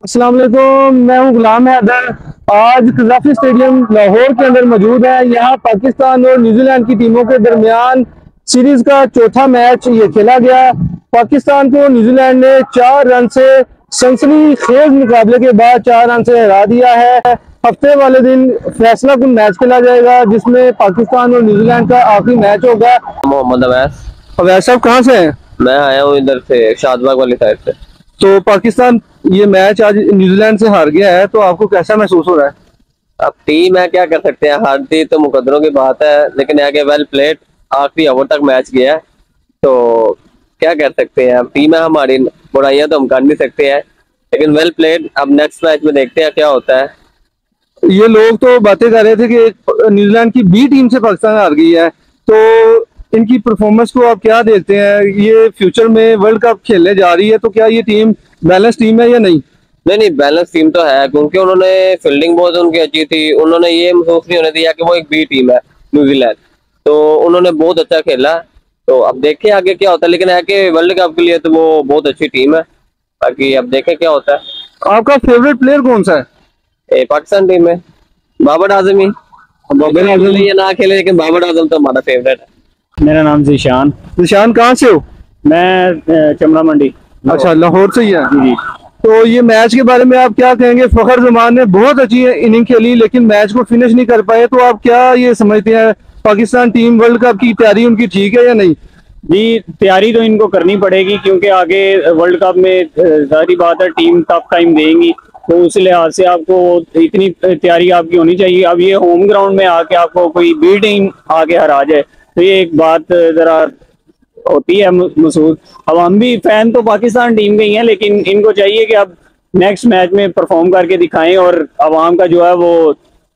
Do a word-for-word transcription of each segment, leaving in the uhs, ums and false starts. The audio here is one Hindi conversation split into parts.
अस्सलाम वालेकुम, मैं हूं गुलाम हैदर। आज कज़ाफी स्टेडियम लाहौर के अंदर मौजूद है। यहाँ पाकिस्तान और न्यूजीलैंड की टीमों के दरमियान सीरीज का चौथा मैच ये खेला गया। पाकिस्तान को न्यूजीलैंड ने चार रन से सनसनीखेज मुकाबले के बाद चार रन से हरा दिया है। हफ्ते वाले दिन फैसला कुन मैच खेला जाएगा जिसमें पाकिस्तान और न्यूजीलैंड का आखिरी मैच होगा। मोहम्मद अवैस। अवैस साहब कहाँ से हैं? मैं आया हूँ इधर से शादबाग वाली साइड से। तो पाकिस्तान ये मैच आज न्यूजीलैंड से हार गया है, तो आपको कैसा महसूस हो रहा है? अब टीम है, क्या कर सकते हैं, हारती तो मुकद्दरों की बात है, लेकिन आगे वेल प्लेड, आखिरी ओवर तक मैच गया है तो क्या कर सकते हैं। अब टीम है हमारी, बुराइयां तो हम कर नहीं सकते हैं, लेकिन वेल प्लेड। अब नेक्स्ट मैच में देखते हैं क्या होता है। ये लोग तो बातें कर रहे थे कि न्यूजीलैंड की बी टीम से पाकिस्तान हार गई है, तो इनकी परफॉर्मेंस को आप क्या देखते हैं? ये फ्यूचर में वर्ल्ड कप खेलने जा रही है, तो क्या ये टीम बैलेंस टीम है या नहीं? नहीं नहीं, बैलेंस टीम तो है, क्योंकि उन्होंने फील्डिंग बहुत उनकी अच्छी थी। उन्होंने ये महसूस नहीं होने दिया कि वो एक बी टीम है न्यूजीलैंड, तो उन्होंने बहुत अच्छा खेला। तो अब देखें आगे क्या होता है, लेकिन है कि वर्ल्ड कप के लिए तो वो बहुत अच्छी टीम है। बाकी अब देखें क्या होता है। आपका फेवरेट प्लेयर कौन सा है? ए, पाकिस्तान टीम में बाबर आजमी। बाबर आजम ये ना खेले, लेकिन बाबर आजम तो हमारा फेवरेट है। मेरा नाम जीशान। निशान कहाँ से हो? मैं चमड़ा मंडी। अच्छा, लाहौर से ही है जी। तो ये मैच के बारे में आप क्या कहेंगे? फखर जमान ने बहुत अच्छी इनिंग खेली लेकिन मैच को फिनिश नहीं कर पाए, तो आप क्या ये समझते हैं पाकिस्तान टीम वर्ल्ड कप की तैयारी उनकी ठीक है या नहीं? जी, तैयारी तो इनको करनी पड़ेगी, क्योंकि आगे वर्ल्ड कप में जाहिर बात है टीम टफ टाइम देंगी, तो उस लिहाज से आपको इतनी तैयारी आपकी होनी चाहिए। अब ये होम ग्राउंड में आके आपको कोई बी टीम आके हरा जाए तो ये एक बात जरा होती है महसूस। अब हम भी फैन तो पाकिस्तान टीम के ही हैं, लेकिन इनको चाहिए कि अब नेक्स्ट मैच में परफॉर्म करके दिखाएं और अवाम का जो है वो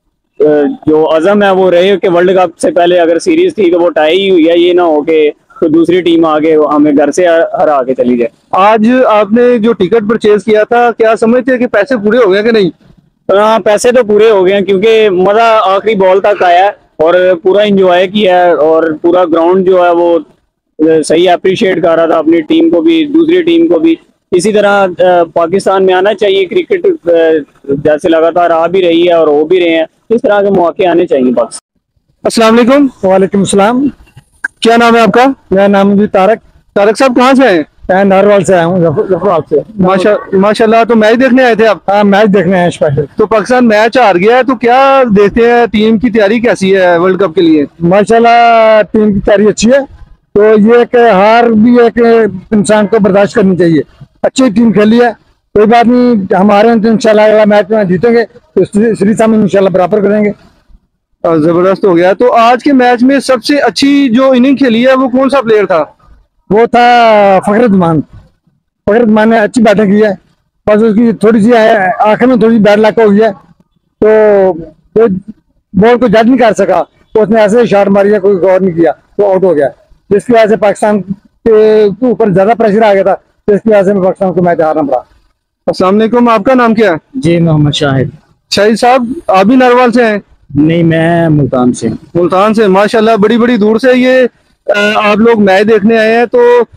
जो अज़म है वो रहे कि वर्ल्ड कप से पहले अगर सीरीज थी तो वो टाई ही हुई है, ये ना हो कि तो दूसरी टीम आगे हमें घर से हरा के चली जाए। आज आपने जो टिकट परचेज किया था, क्या समझते हैं कि पैसे पूरे हो गए कि नहीं? हाँ, पैसे तो पूरे हो गए हैं, क्योंकि मजा आखिरी बॉल तक आया है और पूरा एंजॉय किया है और पूरा ग्राउंड जो है वो सही अप्रिशिएट कर रहा था अपनी टीम को भी, दूसरी टीम को भी। इसी तरह पाकिस्तान में आना चाहिए। क्रिकेट जैसे लगातार आ भी रही है और हो भी रहे हैं, इस तरह के मौके आने चाहिए पाकिस्तान। अस्सलाम वालेकुम। वालेकुम सलाम। क्या नाम है आपका? मेरा नाम भी तारक। तारक साहब कहाँ से हैं? मैं नारवाल से आया हूँ, जफराबाद से। माशा माशाल्लाह। तो मैच देखने आए थे आप? हाँ, मैच देखने आए स्पेशल। तो पाकिस्तान मैच हार गया है, तो क्या देखते हैं टीम की तैयारी कैसी है वर्ल्ड कप के लिए? माशाल्लाह टीम की तैयारी अच्छी है, तो ये एक हार भी एक इंसान को बर्दाश्त करनी चाहिए। अच्छी टीम खेली है, कोई बात नहीं, हमारे इंशाल्लाह अगला मैच में जीतेंगे तो सीरीज हम इंशाल्लाह बराबर करेंगे। जबरदस्त हो गया। तो आज के मैच में सबसे अच्छी जो इनिंग खेली है वो कौन सा प्लेयर था? वो था फखरुद्दीन। फखरुद्दीन ने अच्छी बैटिंग की है, बस उसकी थोड़ी सी आखिर में थोड़ी बैड लक हो गई है, तो वो बॉल को जज नहीं कर सका, तो उसने ऐसे शॉट मारी है, कोई गौर नहीं किया, तो आउट हो गया, जिसकी वजह से पाकिस्तान के ऊपर ज्यादा प्रेशर आ गया था, तो इसकी वजह से पाकिस्तान को मैच हारना पड़ा। अस्सलाम वालेकुम, आपका नाम क्या है? जी, मोहम्मद शाहिद। शाहिद साहब, आप भी नारवाल से हैं? नहीं, मैं मुल्तान से। मुल्तान से, माशाल्लाह बड़ी बड़ी दूर से ये आप लोग मैच देखने आए हैं,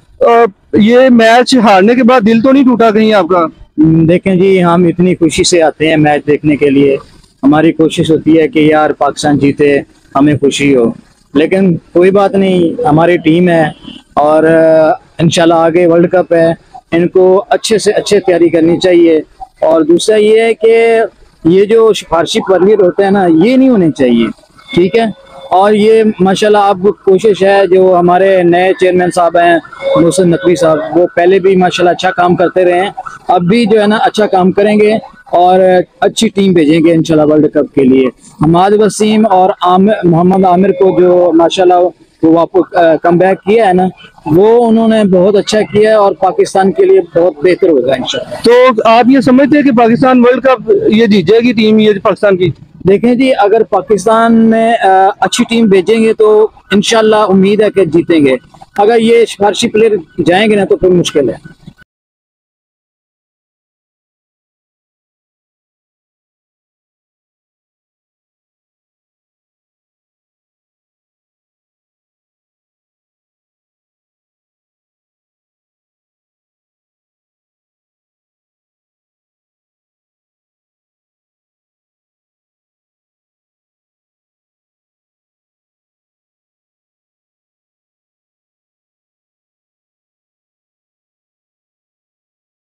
तो ये मैच हारने के बाद दिल तो नहीं टूटा कहीं आपका? देखें जी, हम इतनी खुशी से आते हैं मैच देखने के लिए, हमारी कोशिश होती है कि यार पाकिस्तान जीते, हमें खुशी हो, लेकिन कोई बात नहीं, हमारी टीम है और इंशाल्लाह आगे वर्ल्ड कप है, इनको अच्छे से अच्छे तैयारी करनी चाहिए। और दूसरा ये है कि ये जो सिफारशी प्लेयर होते हैं ना, ये नहीं होने चाहिए, ठीक है। और ये माशाल्लाह अब कोशिश है, जो हमारे नए चेयरमैन साहब हैं मोहसिन नकवी साहब, वो पहले भी माशाल्लाह अच्छा काम करते रहे हैं, अब भी जो है ना अच्छा काम करेंगे और अच्छी टीम भेजेंगे इंशाल्लाह वर्ल्ड कप के लिए। हमाद वसीम और आमिर, मोहम्मद आमिर को जो माशाल्लाह वो वापस कम बैक किया है ना, वो उन्होंने बहुत अच्छा किया है और पाकिस्तान के लिए बहुत बेहतर होगा इंशाल्लाह। तो आप ये समझते हैं कि पाकिस्तान वर्ल्ड कप ये जीत जाएगी टीम ये पाकिस्तान की? देखें जी, अगर पाकिस्तान में अच्छी टीम भेजेंगे तो इंशाल्लाह उम्मीद है कि जीतेंगे। अगर ये सिफारशी प्लेयर जाएंगे ना तो फिर मुश्किल है।